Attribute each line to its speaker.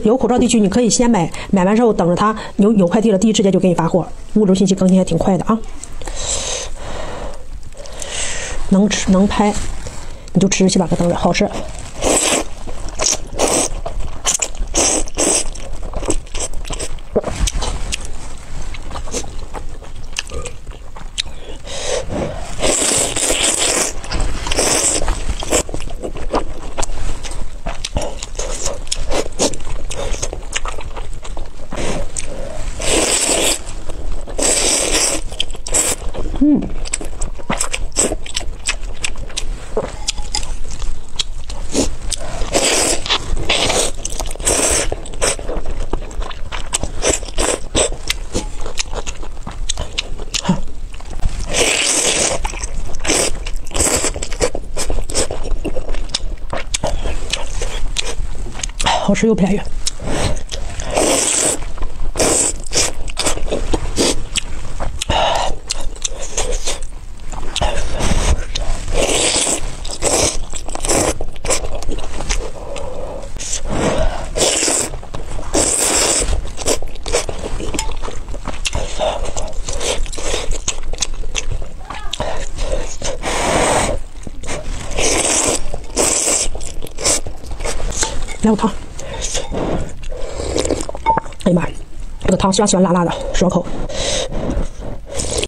Speaker 1: 有口罩地区，你可以先买，买完之后等着它有快递了，第一时间就给你发货，物流信息更新还挺快的啊。能吃能拍，你就吃去吧，可等着，好吃。好吃又便宜。来碗汤，哎呀妈，这个汤喜欢辣辣的，爽口。